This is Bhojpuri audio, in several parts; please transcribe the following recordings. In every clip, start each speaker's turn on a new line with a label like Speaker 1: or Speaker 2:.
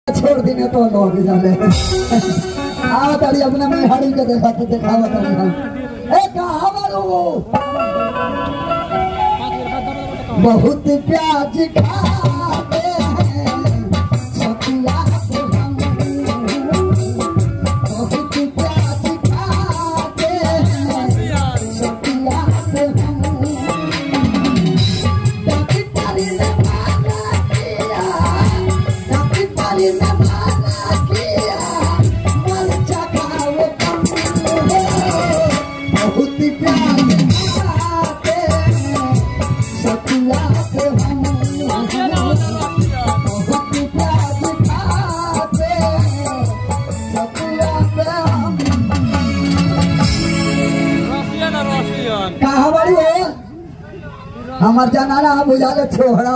Speaker 1: छोड़ दी तो लोग जाने आओ तारी अपने में हड़ी के देखा तो दिखावा तारी हम ए कहां बारू बहुत प्याज खाते हैं सतिया से हम बहुत प्याज खाते हैं सतिया से हम ताकि तारी ने माना किया ताकि तारी ने माना किया मन चखाओ कम बहुत प्याज खाते हैं सतिया से हम बहुत प्याज खाते हैं सतिया से हम कहाँ बड़ी हो हमार जनाना बुझाले छोहरा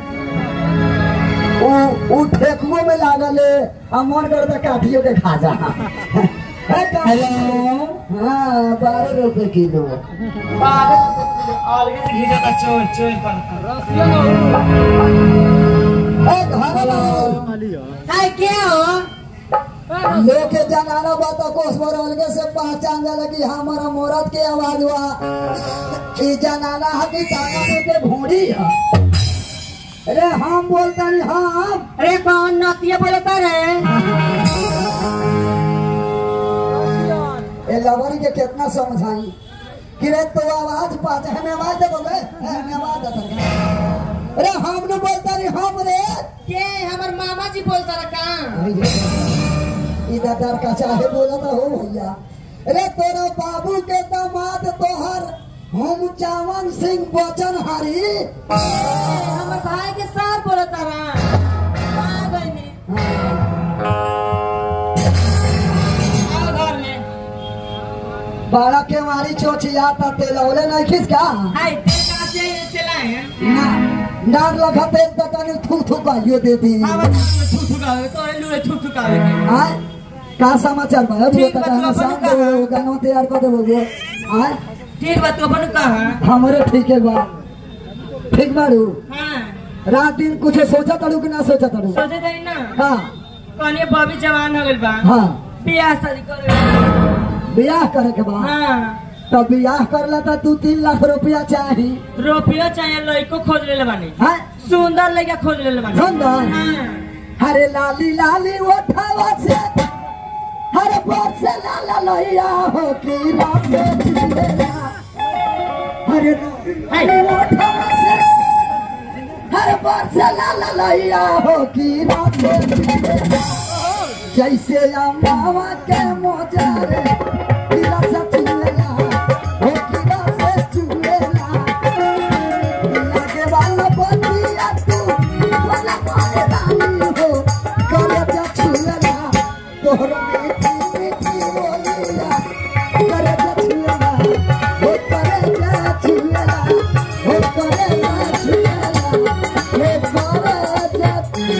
Speaker 1: उ ठेकुओ में लागले हम मन करता काठियों के खा जा हेलो हाँ 12 रुपए किलो
Speaker 2: क्या हो
Speaker 1: लोग के जनाना बात कोसबर अलगे से पहचान जाला कि हमारा मोरत के आवाज हुआ ई जनाना हकी ताना में के भोड़ी है अरे हम बोलता नहीं हम
Speaker 2: अरे कौन नतिया बोलता रे
Speaker 1: ए लवरी के कितना समझाई कि रे तो आवाज पाते हैं मैं आवाज दे बोले मैं आवाज देता अरे हम न बोलता नहीं हम रे
Speaker 2: के हमर मामा जी बोलता रे का
Speaker 1: इधर का चाहे बोला तो हो भैया अरे तोरा बाबू के दामाद तोहर हम चावन सिंह बचन हरी
Speaker 2: हमर भाई के साथ बोलता रे आ गई ने आओ घर में
Speaker 1: बाड़ा के मारी चोचिया ता तेलौले नहीं खिस का
Speaker 2: हाय तेल का से चलाए
Speaker 1: ना नार लगा तेल तो तने थू थू कायो देती
Speaker 2: हां थुथुकावे तो लुए थुथुकावे
Speaker 1: हां का समाचार भाई वो तो कहना शाम को गाना तैयार कर देबो हां
Speaker 2: ठीक बात तो अपन कहा
Speaker 1: हमरे ठीक है बा ठीक बारू
Speaker 2: हां
Speaker 1: रात दिन कुछ सोचा तड़ू कि ना सोचा तड़ू
Speaker 2: सोचे नहीं ना
Speaker 1: हां
Speaker 2: कने बॉबी जवान हो गइल बा
Speaker 1: हां
Speaker 2: बियाह शादी करे
Speaker 1: ब्याह करे के बाद
Speaker 2: हां
Speaker 1: तब ब्याह करला त 2-3 लाख रुपया चाहिए
Speaker 2: रुपया चाहिए लइको खोज लेले बानी
Speaker 1: हां
Speaker 2: सुंदर लइका खोज लेले बानी
Speaker 1: सुंदर
Speaker 2: हां
Speaker 1: अरे लाली लाली उठावा से हर बार से लाला लइया हो की रात जिलेला अरे लाली उठावा से हर बार से लाला लइया हो की रात जिलेला जैसे अम्मावा के मोजारे किला से चुलेला हो किला से चुलेला लागे वाला बतिया तू वाला पाए रानी हो करे जा चुलेला तोहरा मीठी मीठी बोलिया करे जा चुलेला हो करे जा चुलेला हो करे जा चुलेला हो करे जा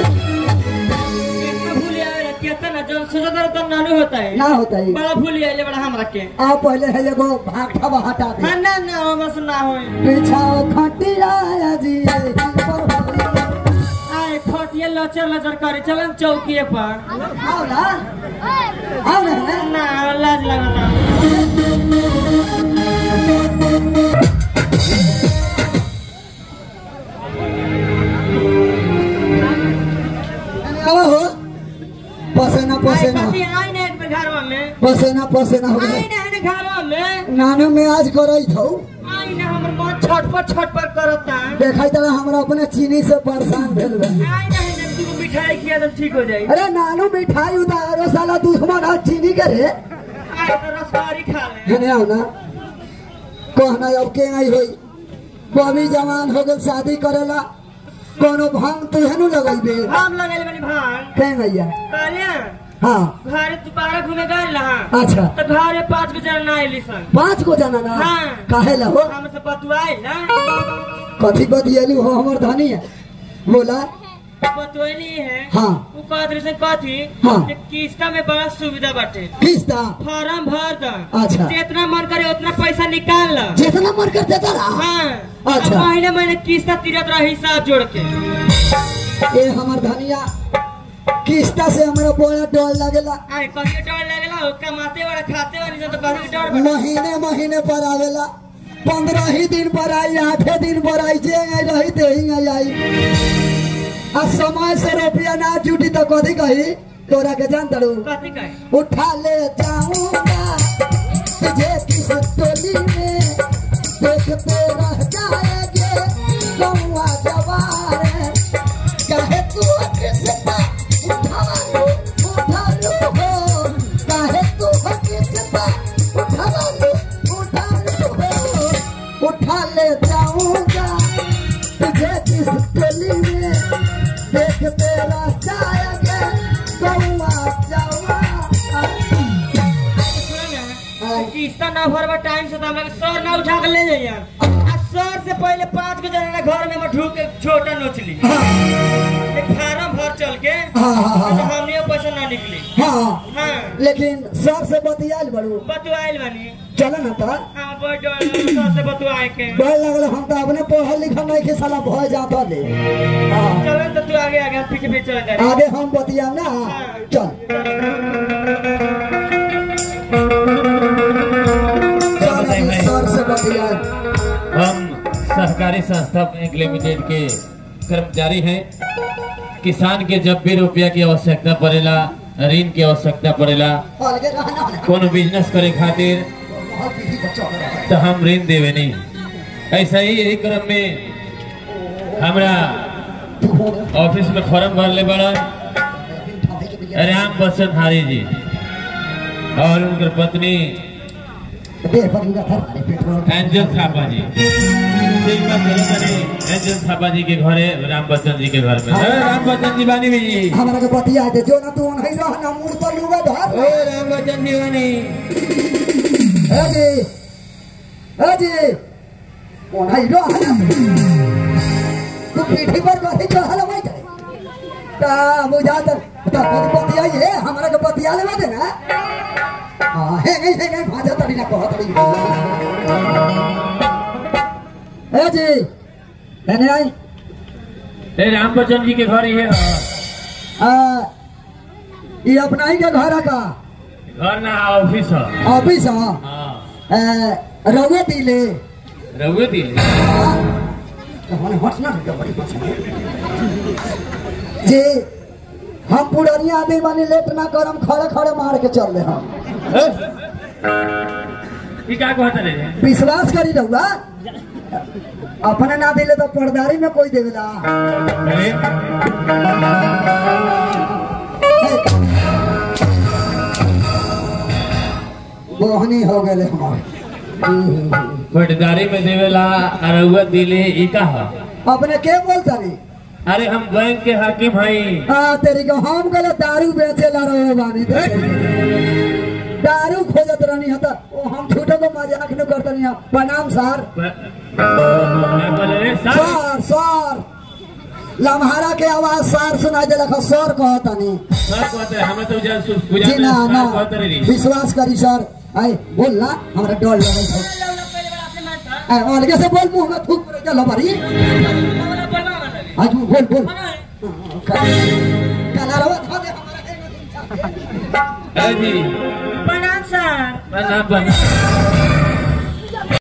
Speaker 2: कितना जो सोचता तो नानू होता है
Speaker 1: ना होता है
Speaker 2: बड़ा भूल आइले बड़ा हमरा के
Speaker 1: आ पहले है एगो भागठा हटा दे
Speaker 2: हां ना ना हमस ना होई
Speaker 1: पिछाओ खटिया जी
Speaker 2: आए खटिया लचर लचर करे चलन चौकीए पर
Speaker 1: आओ ना
Speaker 2: ना लाज लगता
Speaker 1: आओ हो पसेना पसेना
Speaker 2: आई ना एक घरवा में
Speaker 1: पसेना पसेना हो
Speaker 2: आई
Speaker 1: गया
Speaker 2: ना है घरवा में
Speaker 1: नानो में आज करई थौ
Speaker 2: आई ना हमर मन छटपट करता
Speaker 1: देखाई तला हमरा अपने चीनी से परेशान भेल बा
Speaker 2: आई ना है तू मिठाई खिया तो ठीक हो जाई
Speaker 1: अरे नानो मिठाई उतारो साला दुश्मन आ चीनी के रे
Speaker 2: आई तो रसवारी खा ले
Speaker 1: हने आओ ना कहना अब के आई होई बॉबी जवान हो गल शादी करेला कोनो भांग तो हेनु लगाइबे
Speaker 2: हम लगल बनी भान
Speaker 1: के गैया
Speaker 2: कहलिया
Speaker 1: हां
Speaker 2: घरे दोबारा घूमे गए लहा
Speaker 1: अच्छा
Speaker 2: तो घरे 5 बजे ना आइली सन
Speaker 1: 5 को जाना ना
Speaker 2: हाँ।
Speaker 1: काहे ला हो
Speaker 2: हमसे बतुआई ना
Speaker 1: कथी बतियलू हो हमर धनी है बोला
Speaker 2: बतुआई नहीं है
Speaker 1: हाँ
Speaker 2: वो कहत रहे कथी
Speaker 1: हाँ।
Speaker 2: कि किस्ता में बड़ा सुविधा बाटे
Speaker 1: किस्ता
Speaker 2: फॉर्म भर द
Speaker 1: अच्छा।
Speaker 2: जितना मन करे उतना पैसा निकाल ल
Speaker 1: जितना मन कर देता रहा
Speaker 2: हाँ
Speaker 1: अच्छा।
Speaker 2: अब महीने महीने किस्ता तीरत रहा हिसाब जोड़ के
Speaker 1: ये हमर धनिया किस्ता से हमरा बड़ा डर लगेला।
Speaker 2: अरे कहीं डर लगेला हो कमाते वाला खाते वाली से तो कहीं डर बा।
Speaker 1: महीने महीने पर आवेला, 15 ही दिन पर आई, 8 दिन पर आई, जे रही ते ही आई। आ समय से रुपया ना जुटी तो कथी कही तोरा के जान तड़ू
Speaker 2: कथी कहे
Speaker 1: उठा ले जाऊंगा तुझे किस टोली में देखते रह जाएंगे गौवा जवार कहे तू किसका उठा लो हो कहे तू किसका उठा लो हो उठा ले जाऊंगा तुझे किस टोली में देखते रह जाएंगे गौवा जवार।
Speaker 2: किस्ता ना भरवा टाइम से तो हमरा के सर ना उठा के ले जाइए। आ सर से पहले 5 के जना घर में हम ढूक के छोटा नोचली एक फार्म भर चल के तो हमने पैसा ना निकली।
Speaker 1: हाँ
Speaker 2: हां
Speaker 1: लेकिन सर से बतियाल बड़ू
Speaker 2: बतुआइल बानी
Speaker 1: चल ना तो
Speaker 2: हां बड़ सर से बतुआए के
Speaker 1: डर लगल हम तो अपने पढ़ल लिखल नहीं के साला भय जाता ले। हाँ
Speaker 2: चल तो तू आगे आगे पीछे पीछे चल जा
Speaker 1: आगे हम बतियाम ना चल सर से बतियाल।
Speaker 3: हम सहकारी संस्था बैंक लिमिटेड के कर्मचारी हैं। किसान के जब भी रुपया की आवश्यकता पड़ेला, ऋण की आवश्यकता पड़ेला, कोनो बिजनेस करे खातिर तो हम ऋण देवे नहीं। ऐसा ही यही क्रम में हमरा ऑफिस में फॉर्म भर ले बड़ा राम बसंत हारी जी और उनकर पत्नी एंजल थापा जी। एंजल थापा जी के घरे राम बच्चन जी के घर में राम बच्चन जी बानी भी
Speaker 1: हमारा के बतिया दे जो ना तू नहीं रहना मुंह पर लुगा धर
Speaker 3: ओ राम बच्चन जी बानी
Speaker 1: ए जी ओ नहीं रहना तू पीठी पर बैठी चढ़ल भाई करे ता बुझा तो बतिया है हमारा के बतिया ले दे ना हां है नहीं भाजा तड़ी ना कह तड़ी ए जी एने आई
Speaker 3: ए राम बच्चन जी के घर ही है।
Speaker 1: ये अपना ही के घर का
Speaker 3: घर ना ऑफिस है।
Speaker 1: ऑफिस है
Speaker 3: हां
Speaker 1: रउए दिले
Speaker 3: रउए दिले
Speaker 1: हमने हटना नहीं बड़ी पसंद जी हम पुरानी आदमी वाली लेट ना करम खड़े खड़े मार के चल रहे हम
Speaker 3: ई का कहत रे
Speaker 1: विश्वास करी रहुआ अपने ना दिले तो पर्दारी में कोई देवेला
Speaker 3: अरे
Speaker 1: बोहनी हो गए हमारे
Speaker 3: पर्दारी में देवेला रउआ दिले ई का है
Speaker 1: अपने के बोलता रे
Speaker 3: अरे हम बैंक के हाकिम हई।
Speaker 1: हाँ तेरी को हम गले दारू बेचेला रहे बानी दारू खोजत रहनी हता ओ हम झूठो को मजाक न करत नहीं प्रणाम सर सर सर लम्हारा के आवाज सर सुनाई दे लखा सर कहता नहीं
Speaker 3: सर कहते हम तो जा
Speaker 1: जी ना ना विश्वास करी सर आई बोल ना हमरा डर लगे छै आई अलगे से बोल मुंह में थूक पड़े चलो बारी आज बोल बोल काला रवा था दे हमारा
Speaker 3: जी
Speaker 2: प्रणाम सर
Speaker 3: प्रणाम